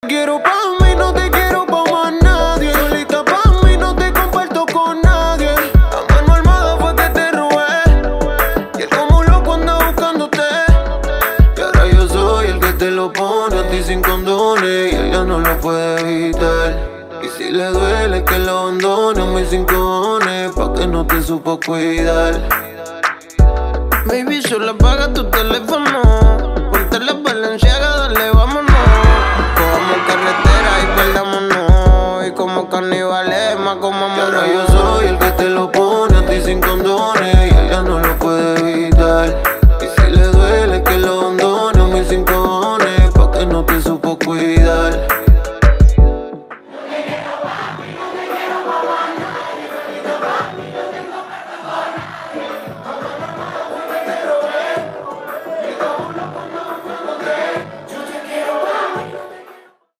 Quiero pa' mí, no te quiero pa' más nadie. Solita pa' mí, no te comparto con nadie. A mano armada fue que te robé. Y él como un loco anda buscándote. Y ahora yo soy el que te lo pone a ti sin condones. Y ella no lo puede evitar. Y si le duele que lo abandone, mis 5 cojones, pa' que no te supo cuidar. Baby, solo apaga tu teléfono. Ponte la Balenciaga, dale, vámonos.